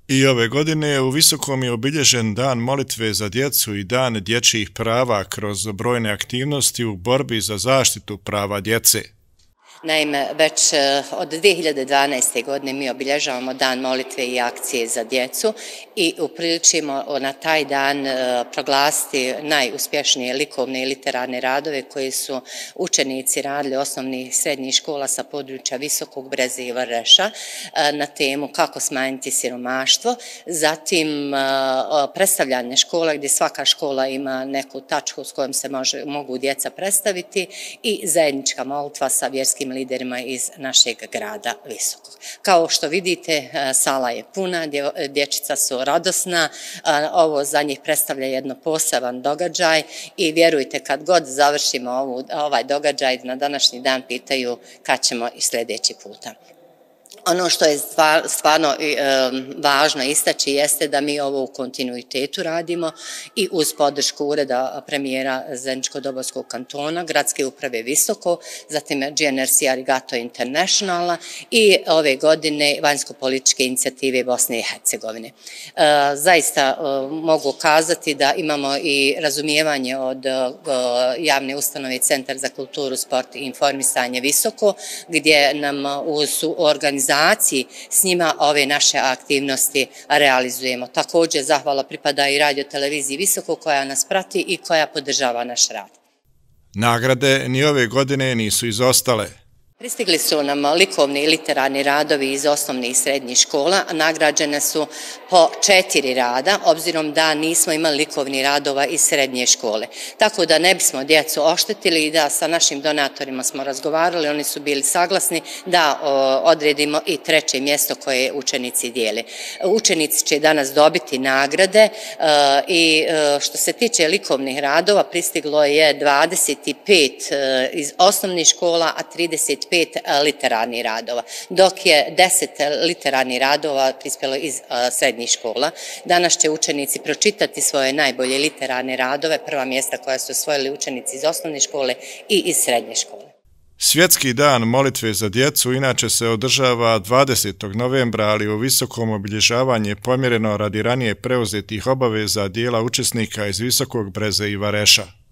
I ove godine u Visokom je obilježen Dan molitve za djecu i Dan dječjih prava kroz brojne aktivnosti u borbi za zaštitu prava djece. Naime, već od 2012. godine mi obilježavamo Dan molitve i akcije za djecu i upriličimo na taj dan proglasiti najuspješnije likovne i literarne radove koje su učenici radili osnovnih i srednjih škola sa područja Visokog Breza i Vareša na temu kako smanjiti siromaštvo, zatim predstavljanje škola gdje svaka škola ima neku tačku s kojom se mogu djeca predstaviti i zajednička molitva sa vjerskim liderima iz našeg grada Visokog. Kao što vidite, sala je puna, dječica su radosna, ovo za njih predstavlja jedno poseban događaj i vjerujte, kad god završimo ovaj događaj, na današnji dan pitaju kad ćemo i sljedeći puta. Ono što je stvarno važno istaći jeste da mi ovo u kontinuitetu radimo i uz podršku Ureda premijera Zeničko-Dobojskog kantona, Gradske uprave Visoko, zatim GNRC Arigato Internationala i ove godine vanjsko-političke inicijative Bosne i Hercegovine. Zaista mogu kazati da imamo i razumijevanje od javne ustanove Centar za kulturu, sport i informisanje Visoko, gdje nam uz organizaciju s njima ove naše aktivnosti realizujemo. Također zahvala pripada i radio televiziji Visoko koja nas prati i koja podržava naš rad. Nagrade ni ove godine nisu izostale. Pristigli su nam likovni i literarni radovi iz osnovnih i srednjih škola, a nagrađene su po 4 rada, obzirom da nismo imali likovnih radova iz srednje škole. Tako da ne bismo djecu oštetili i da sa našim donatorima smo razgovarali, oni su bili saglasni da odredimo i 3. mjesto koje učenici dijele. Učenici će danas dobiti nagrade i što se tiče likovnih radova, pristiglo je 25 iz osnovnih škola, a 35 literarnih radova, dok je 10 literarnih radova prispjelo iz srednjih škola. Danas će učenici pročitati svoje najbolje literarne radove, prva mjesta koja su osvojili učenici iz osnovne škole i iz srednje škole. Svjetski dan molitve za djecu inače se održava 20. novembra, ali u Visokom obilježavanje je pomjereno radi ranije preuzetih obaveza dijela učesnika iz Visokog Breza i Vareša.